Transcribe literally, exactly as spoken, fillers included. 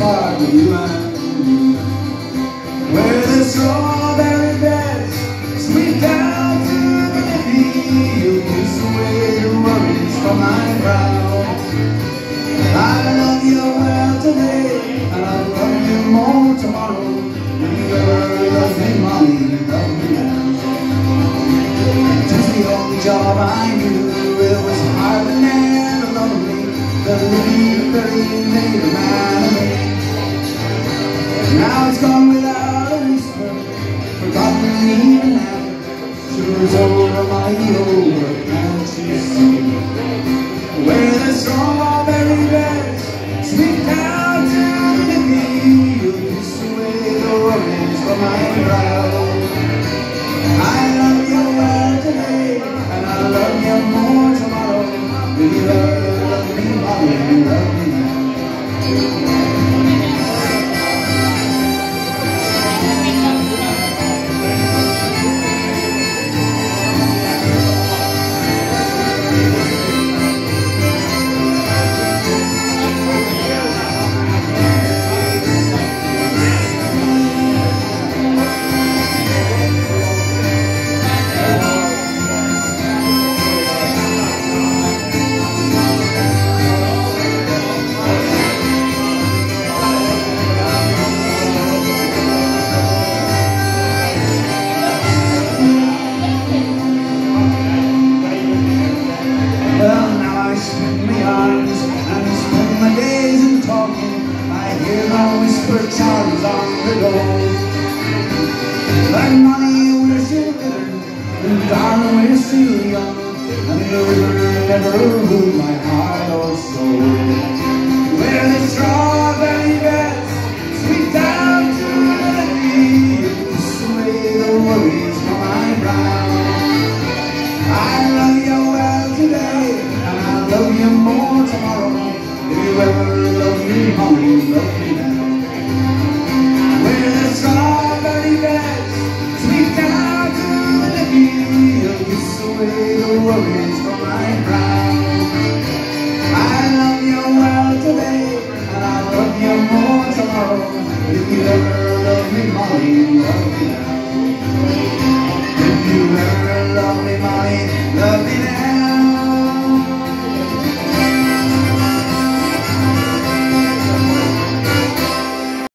apart with you and me. Where the strawberry beds sweep down to the levee, you kiss away the worries from my brow. I love you well today, and I'll love you more tomorrow. If you ever love me, mommy, love me now. Just the only job I knew, it was hard and never lonely. The living very made a man of me. Now it's gone without a whisper, forgotten even now. She was over my over, can't you see? Where the strawberry beds sweep down to the knee, you kiss away the worries from my brow. I love you well today, and I love you more tomorrow. Will you ever love me, mommy, love me now? Charms on the door. Like money, we're still bitter, and darling, we're still young, and the river never ruled my heart or soul. Where the strawberry beds sweep down to the knee, kiss away the worries from my brow. I love you well today, and I love you more tomorrow. If you ever love me, honey, love me now. Strawberry beds sweep down to the levee, you'll kiss away the worries from my brow. I love you well today, and I love you more tomorrow. If you ever love me, mommy, love me.